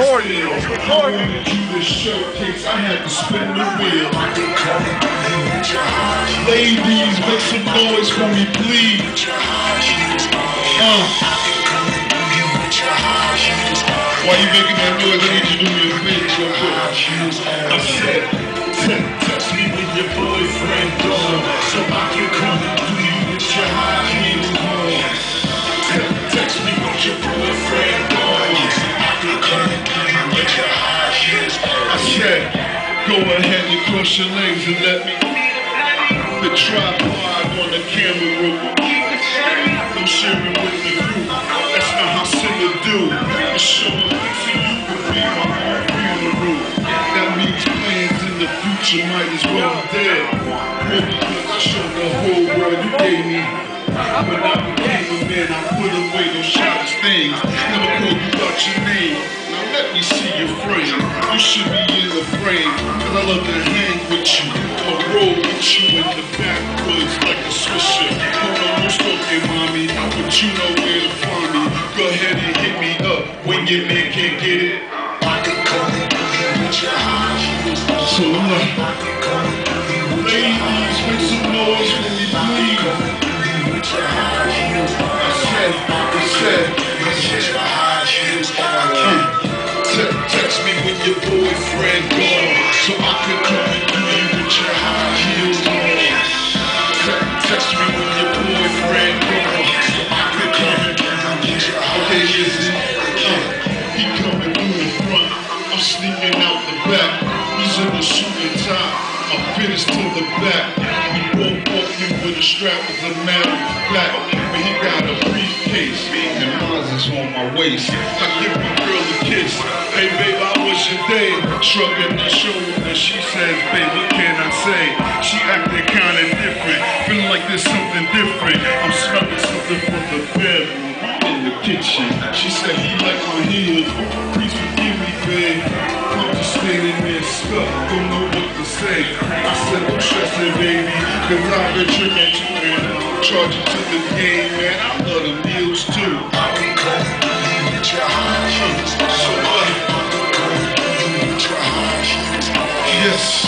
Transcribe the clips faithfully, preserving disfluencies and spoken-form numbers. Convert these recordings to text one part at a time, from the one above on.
recording. Recording. This showcase, I had to spin the wheel. Ladies, make some noise for me, please. Uh. Why you making that noise? I need you to do me a favor real quick. I said, text me with your boyfriend, dog, so I can come to you with your high heels on. Text me with your boyfriend, dog, so I can come to you with your high heels on. I said, go ahead and cross your legs and let me the tripod on the camera roll. I'm sharing with the group. That's not how sinners do. It's showing so you can be my own funeral. That means plans in the future might as well be dead. Maybe because I showed the whole world you gave me. When I became a man, I put away those childish things. Never called you out your name. Now let me see your frame. You should be in the frame, cause I love to hang with you. I'ma roll with you in the backwoods like a swisher. Hold on, don't stroke it, mommy, but you know where to find me. Go ahead and hit me up when your man can't get it. I can come with your high heels. So look, ladies, make some noise for me, please. I said, I said, I said, high heels on. Text me with your boyfriend gone, so I can come and do you with your high heels on. Text me with your boyfriend gone, so I can come and do you with your high heels on. He coming through the front, I'm sneaking out the back. He's in the suit and tie, my finish to the back. We both walking with a strap with a matter of fact, but he got a briefcase, and mine is on my waist. I give my girl a kiss. Hey babe, how was your day? Shrugging her shoulder, she says, babe, what can I say? She acting kinda different, feeling like there's something different. I'm smelling something from the bedroom, I'm in the kitchen. She said he like my heels, please forgive me, babe. I'm just standing there stuck, don't know what to say. I said, don't stress it, baby, cause I've been tricking you, man. I'm charging to the game, man. I love the meals too. I can come with your high heels. So what? Yes.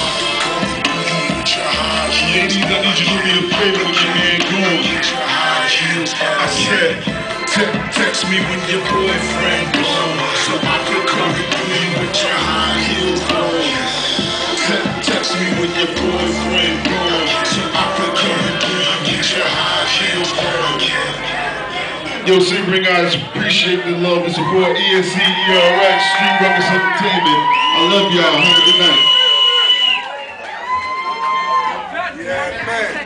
Ladies, I need you to do me a favor with your man gone. I said, text me when your boyfriend gone, so I can come and do you with your high heels on. Text me when your boyfriend gone, so I can come and do you with your high heels on. Yo, Sebring guys, appreciate the love and support. E S C E R X, Street Ruckus Entertainment. I love y'all. Have a good night. Yeah, man.